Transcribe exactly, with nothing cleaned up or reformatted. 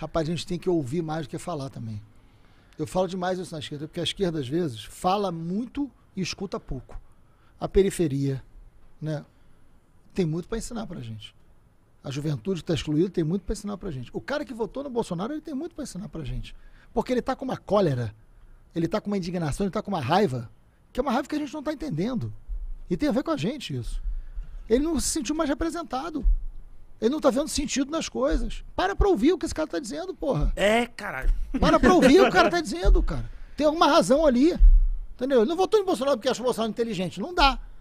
Rapaz, a gente tem que ouvir mais do que falar também. Eu falo demais isso na esquerda, porque a esquerda, às vezes, fala muito e escuta pouco. A periferia, né? Tem muito para ensinar pra gente. A juventude que está excluída tem muito para ensinar pra gente. O cara que votou no Bolsonaro, ele tem muito para ensinar pra gente. Porque ele tá com uma cólera, ele tá com uma indignação, ele tá com uma raiva, que é uma raiva que a gente não tá entendendo. E tem a ver com a gente isso. Ele não se sentiu mais representado. Ele não tá vendo sentido nas coisas. Para pra ouvir o que esse cara tá dizendo, porra. É, caralho. Para pra ouvir o que o cara tá dizendo, cara. Tem alguma razão ali. Entendeu? Ele não votou em Bolsonaro porque acha o Bolsonaro inteligente. Não dá.